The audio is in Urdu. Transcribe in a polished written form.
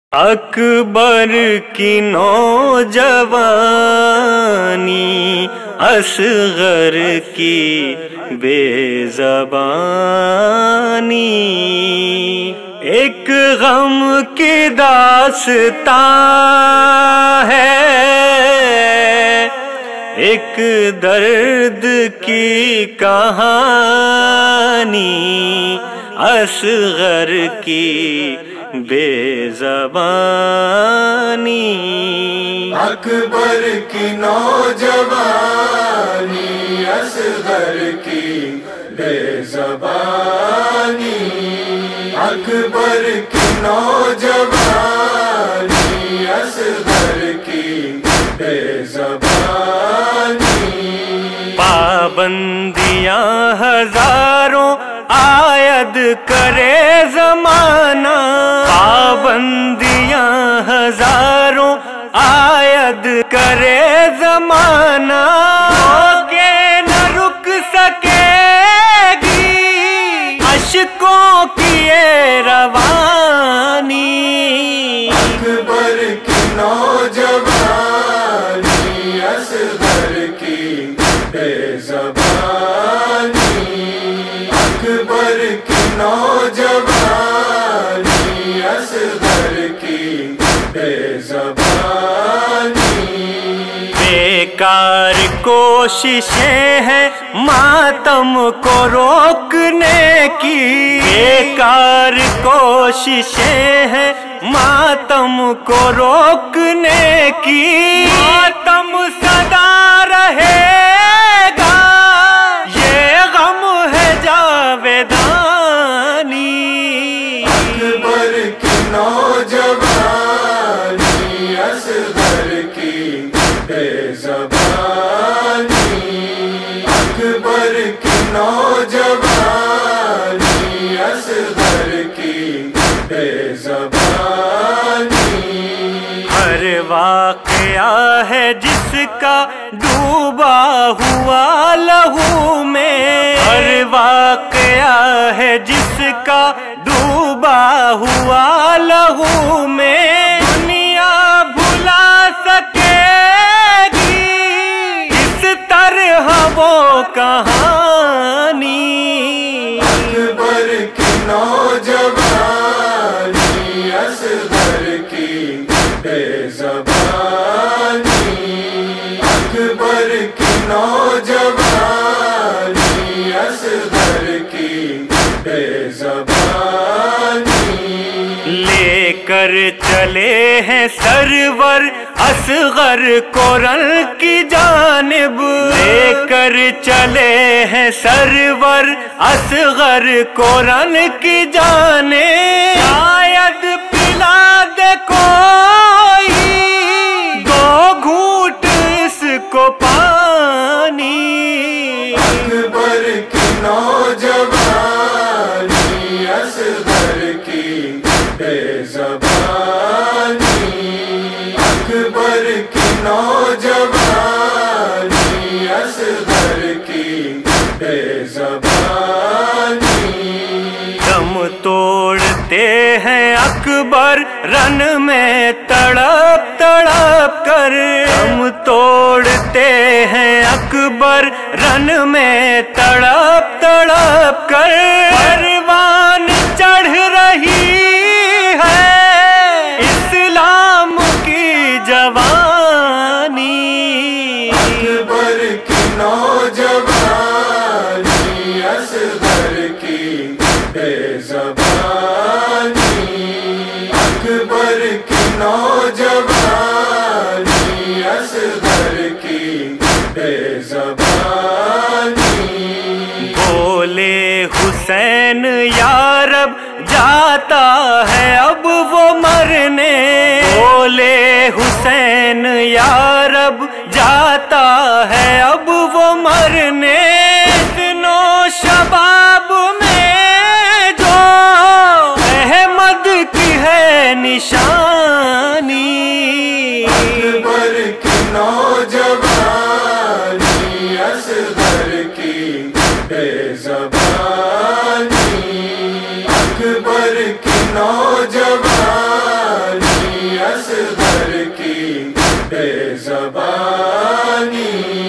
اکبر کی نوجوانی اصغر کی بے زبانی، ایک غم کی داستان ہے، ایک درد کی کہانی، اصغر کی بے زبانی۔ اکبر کی نوجوانی اصغر کی بے زبانی، اکبر کی نوجوانی اصغر کی بے زبانی۔ پابندیاں ہزاروں عائد کرے زمانہ، پابندیاں ہزاروں عائد کرے زمانہ، کہ نہ رک سکے گی اشکوں کی یہ روانی۔ اکبر کی نوجوانی اصغر کی بے زبانی، اکبر کی نوجوانی اصغر کی بے زبانی۔ بیکار کوششیں ہیں ماتم کو روکنے کی، بیکار کوششیں ہیں ماتم کو روکنے کی، ماتم سدا رہے گا یہ غم ہے جاویدانی۔ اکبر کی نوجوانی اصغر کی بے زبانی، اکبر کی نوجوانی اصغر کی بے زبانی۔ ہر واقعہ ہے جس کا ڈوبا ہوا لہو میں، ہر واقعہ ہے جس کا ڈوبا ہوا لہو میں، دنیا بھلا سکے گی اس طرح وہ کہانی۔ اکبر کی نوجوانی اصغر کی بے زبانی، اکبر کی نوجوانی اصغر کی بے زبانی۔ لے کر چلے ہیں سرور اصغر کو رن کی جانب، لے کر چلے ہیں سرور اصغر کو رن کی جانب، شاید پلا دے کوئی دو گھونٹ اس کو پانی۔ اکبر کی نوجوانی اصغر کی بے زبانی، اکبر کی نوجوانی اصغر کی بے زبانی۔ دم توڑتے ہیں اکبر رن میں تڑپ تڑپ کر، دم توڑتے ہیں اکبر رن میں تڑپ تڑپ کر، پروان چڑھ رہی ہے اسلام کی جوانی۔ اکبر کی نوجوانی اصغر کی بے زبانی، اکبر کی نوجوانی اصغر کی بے زبانی۔ بولے حسین یارب جاتا ہے اب وہ مرنے، بولے حسین یارب جاتا ہے اب وہ مرنے، نو شباب میں جو احمد کی ہے نشانی۔ اکبر کی نوجوانی اصغر کی بے زبانی، اکبر کی نوجوانی زبانی